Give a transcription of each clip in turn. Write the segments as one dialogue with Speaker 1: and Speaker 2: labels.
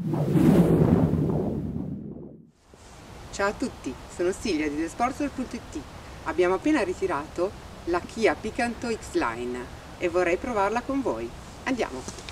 Speaker 1: Ciao a tutti, sono Silvia di TheSportsor.it. Abbiamo appena ritirato la Kia Picanto X-Line e vorrei provarla con voi. Andiamo!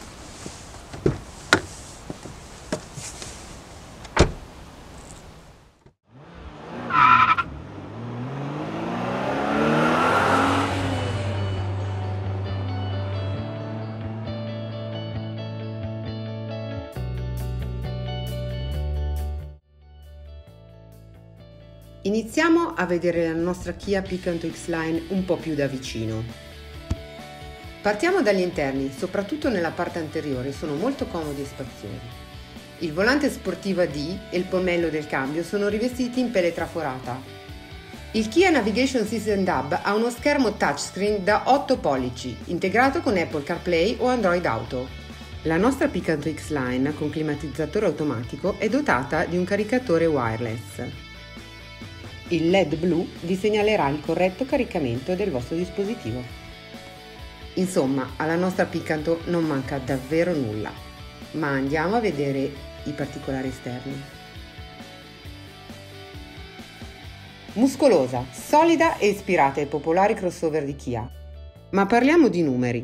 Speaker 1: Iniziamo a vedere la nostra Kia Picanto X-Line un po' più da vicino. Partiamo dagli interni, soprattutto nella parte anteriore sono molto comodi e spaziosi. Il volante sportivo AD e il pommello del cambio sono rivestiti in pelle traforata. Il Kia Navigation System DAB ha uno schermo touchscreen da 8 pollici, integrato con Apple CarPlay o Android Auto. La nostra Picanto X-Line con climatizzatore automatico è dotata di un caricatore wireless. Il LED blu vi segnalerà il corretto caricamento del vostro dispositivo. Insomma, alla nostra Picanto non manca davvero nulla, ma andiamo a vedere i particolari esterni. Muscolosa, solida e ispirata ai popolari crossover di Kia. Ma parliamo di numeri.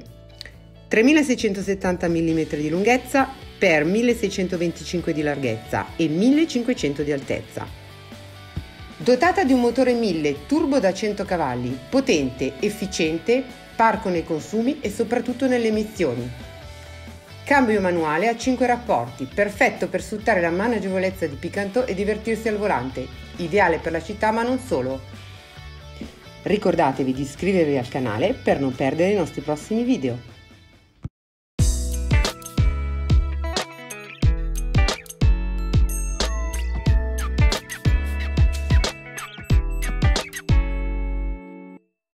Speaker 1: 3670 mm di lunghezza per 1625 di larghezza e 1500 di altezza. Dotata di un motore 1000 turbo da 100 cavalli, potente, efficiente, parco nei consumi e soprattutto nelle emissioni. Cambio manuale a 5 rapporti, perfetto per sfruttare la maneggevolezza di Picanto e divertirsi al volante, ideale per la città ma non solo. Ricordatevi di iscrivervi al canale per non perdere i nostri prossimi video.